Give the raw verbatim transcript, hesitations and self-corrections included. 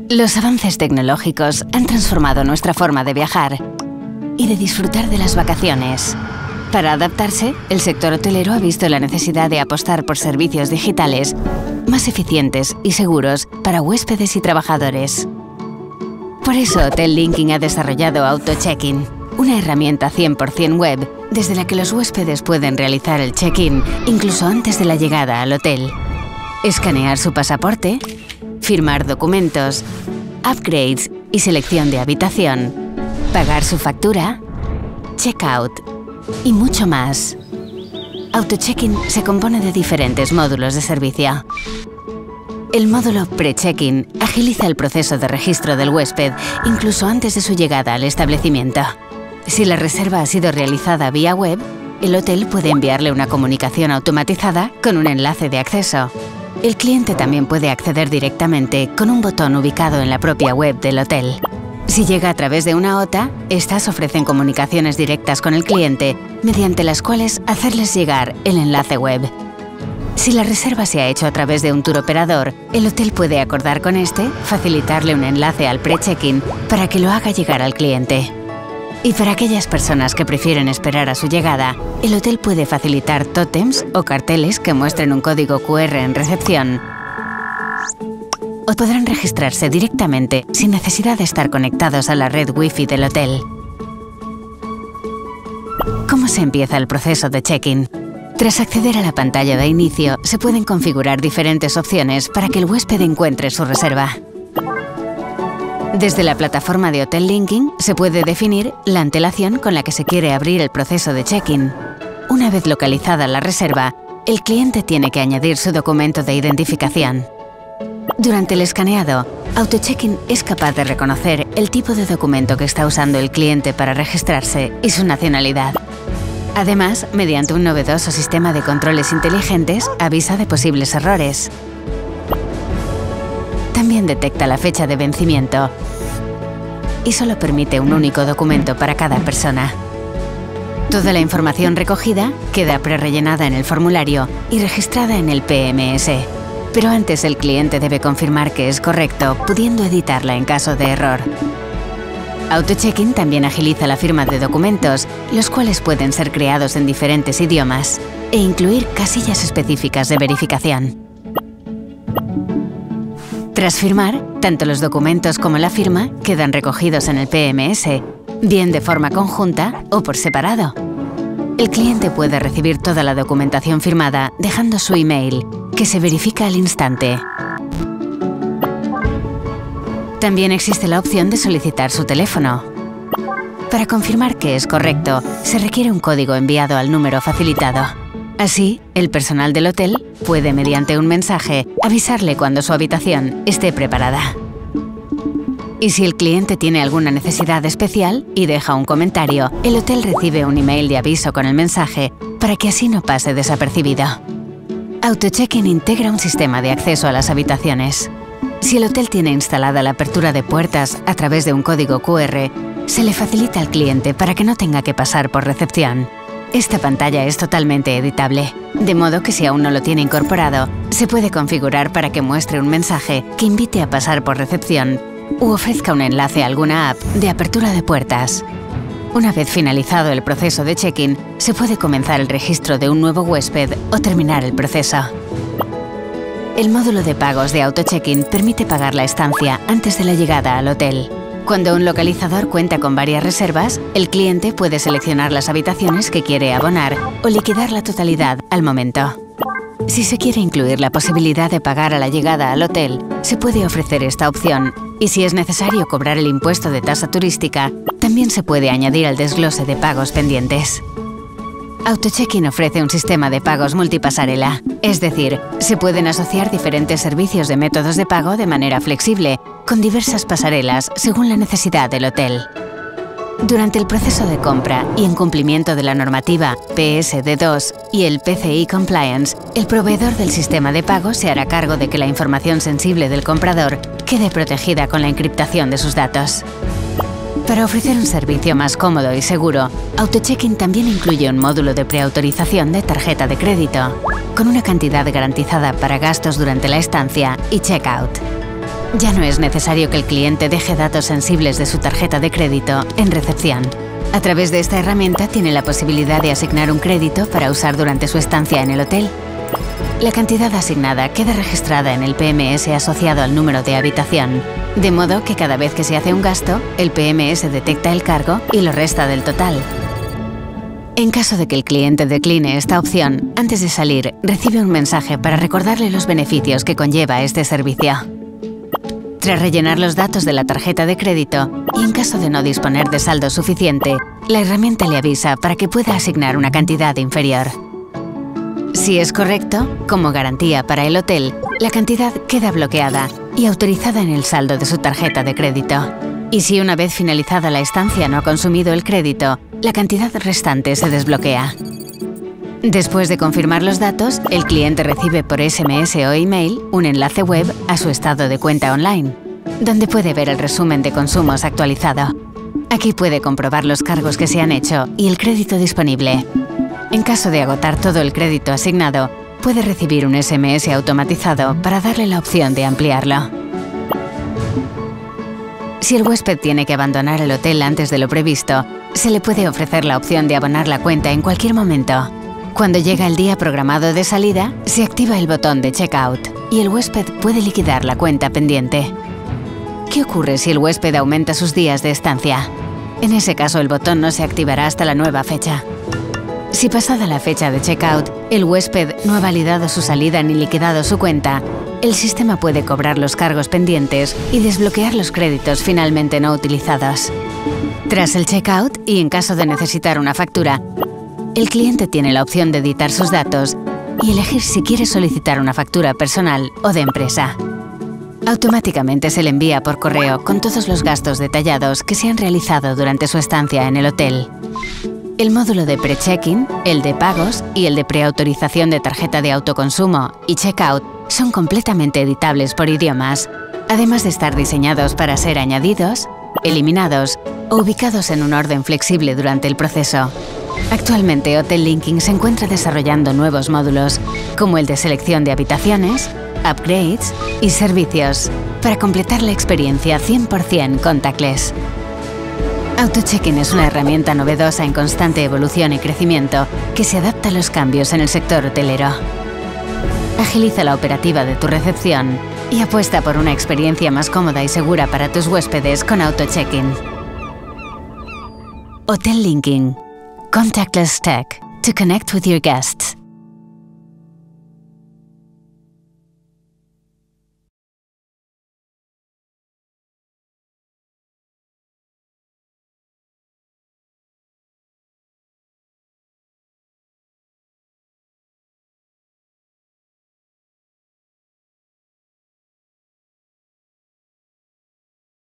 Los avances tecnológicos han transformado nuestra forma de viajar y de disfrutar de las vacaciones. Para adaptarse, el sector hotelero ha visto la necesidad de apostar por servicios digitales más eficientes y seguros para huéspedes y trabajadores. Por eso, Hotel Linking ha desarrollado Auto-Check-in, una herramienta cien por cien web desde la que los huéspedes pueden realizar el check-in incluso antes de la llegada al hotel, escanear su pasaporte, firmar documentos, upgrades y selección de habitación, pagar su factura, check-out y mucho más. Auto-Check-in se compone de diferentes módulos de servicio. El módulo Pre-Check-in agiliza el proceso de registro del huésped incluso antes de su llegada al establecimiento. Si la reserva ha sido realizada vía web, el hotel puede enviarle una comunicación automatizada con un enlace de acceso. El cliente también puede acceder directamente con un botón ubicado en la propia web del hotel. Si llega a través de una O T A, estas ofrecen comunicaciones directas con el cliente, mediante las cuales hacerles llegar el enlace web. Si la reserva se ha hecho a través de un tour operador, el hotel puede acordar con este facilitarle un enlace al pre-check-in para que lo haga llegar al cliente. Y para aquellas personas que prefieren esperar a su llegada, el hotel puede facilitar tótems o carteles que muestren un código cu erre en recepción. O podrán registrarse directamente sin necesidad de estar conectados a la red Wi-Fi del hotel. ¿Cómo se empieza el proceso de check-in? Tras acceder a la pantalla de inicio, se pueden configurar diferentes opciones para que el huésped encuentre su reserva. Desde la plataforma de Hotel Linking se puede definir la antelación con la que se quiere abrir el proceso de check-in. Una vez localizada la reserva, el cliente tiene que añadir su documento de identificación. Durante el escaneado, Auto-Check-in es capaz de reconocer el tipo de documento que está usando el cliente para registrarse y su nacionalidad. Además, mediante un novedoso sistema de controles inteligentes, avisa de posibles errores. También detecta la fecha de vencimiento y solo permite un único documento para cada persona. Toda la información recogida queda prerellenada en el formulario y registrada en el pe eme ese. Pero antes el cliente debe confirmar que es correcto, pudiendo editarla en caso de error. Auto-Check-in también agiliza la firma de documentos, los cuales pueden ser creados en diferentes idiomas, e incluir casillas específicas de verificación. Tras firmar, tanto los documentos como la firma quedan recogidos en el pe eme ese, bien de forma conjunta o por separado. El cliente puede recibir toda la documentación firmada dejando su email, que se verifica al instante. También existe la opción de solicitar su teléfono. Para confirmar que es correcto, se requiere un código enviado al número facilitado. Así, el personal del hotel puede, mediante un mensaje, avisarle cuando su habitación esté preparada. Y si el cliente tiene alguna necesidad especial y deja un comentario, el hotel recibe un email de aviso con el mensaje para que así no pase desapercibido. Auto-Check-in integra un sistema de acceso a las habitaciones. Si el hotel tiene instalada la apertura de puertas a través de un código cu erre, se le facilita al cliente para que no tenga que pasar por recepción. Esta pantalla es totalmente editable, de modo que si aún no lo tiene incorporado, se puede configurar para que muestre un mensaje que invite a pasar por recepción u ofrezca un enlace a alguna app de apertura de puertas. Una vez finalizado el proceso de check-in, se puede comenzar el registro de un nuevo huésped o terminar el proceso. El módulo de pagos de Auto-Check-in permite pagar la estancia antes de la llegada al hotel. Cuando un localizador cuenta con varias reservas, el cliente puede seleccionar las habitaciones que quiere abonar o liquidar la totalidad al momento. Si se quiere incluir la posibilidad de pagar a la llegada al hotel, se puede ofrecer esta opción, y si es necesario cobrar el impuesto de tasa turística, también se puede añadir al desglose de pagos pendientes. Auto-Check-in ofrece un sistema de pagos multipasarela, es decir, se pueden asociar diferentes servicios de métodos de pago de manera flexible, con diversas pasarelas según la necesidad del hotel. Durante el proceso de compra y en cumplimiento de la normativa pe ese de dos y el pe ce i Compliance, el proveedor del sistema de pago se hará cargo de que la información sensible del comprador quede protegida con la encriptación de sus datos. Para ofrecer un servicio más cómodo y seguro, Auto-Check-in también incluye un módulo de preautorización de tarjeta de crédito, con una cantidad garantizada para gastos durante la estancia y check-out. Ya no es necesario que el cliente deje datos sensibles de su tarjeta de crédito en recepción. A través de esta herramienta tiene la posibilidad de asignar un crédito para usar durante su estancia en el hotel. La cantidad asignada queda registrada en el P M S asociado al número de habitación, de modo que cada vez que se hace un gasto, el P M S detecta el cargo y lo resta del total. En caso de que el cliente decline esta opción, antes de salir, recibe un mensaje para recordarle los beneficios que conlleva este servicio. Tras rellenar los datos de la tarjeta de crédito y en caso de no disponer de saldo suficiente, la herramienta le avisa para que pueda asignar una cantidad inferior. Si es correcto, como garantía para el hotel, la cantidad queda bloqueada y autorizada en el saldo de su tarjeta de crédito. Y si una vez finalizada la estancia no ha consumido el crédito, la cantidad restante se desbloquea. Después de confirmar los datos, el cliente recibe por S M S o email un enlace web a su estado de cuenta online, donde puede ver el resumen de consumos actualizado. Aquí puede comprobar los cargos que se han hecho y el crédito disponible. En caso de agotar todo el crédito asignado, puede recibir un S M S automatizado para darle la opción de ampliarlo. Si el huésped tiene que abandonar el hotel antes de lo previsto, se le puede ofrecer la opción de abonar la cuenta en cualquier momento. Cuando llega el día programado de salida, se activa el botón de checkout y el huésped puede liquidar la cuenta pendiente. ¿Qué ocurre si el huésped aumenta sus días de estancia? En ese caso, el botón no se activará hasta la nueva fecha. Si pasada la fecha de checkout, el huésped no ha validado su salida ni liquidado su cuenta, el sistema puede cobrar los cargos pendientes y desbloquear los créditos finalmente no utilizados. Tras el checkout, y en caso de necesitar una factura, el cliente tiene la opción de editar sus datos y elegir si quiere solicitar una factura personal o de empresa. Automáticamente se le envía por correo con todos los gastos detallados que se han realizado durante su estancia en el hotel. El módulo de pre-check-in, el de pagos y el de preautorización de tarjeta de autoconsumo y checkout son completamente editables por idiomas, además de estar diseñados para ser añadidos, eliminados o ubicados en un orden flexible durante el proceso. Actualmente, Hotel Linking se encuentra desarrollando nuevos módulos, como el de selección de habitaciones, upgrades y servicios, para completar la experiencia cien por cien contactless. AutoCheck-in es una herramienta novedosa en constante evolución y crecimiento que se adapta a los cambios en el sector hotelero. Agiliza la operativa de tu recepción y apuesta por una experiencia más cómoda y segura para tus huéspedes con AutoCheck-in. Hotel Linking. Contactless tech to connect with your guests.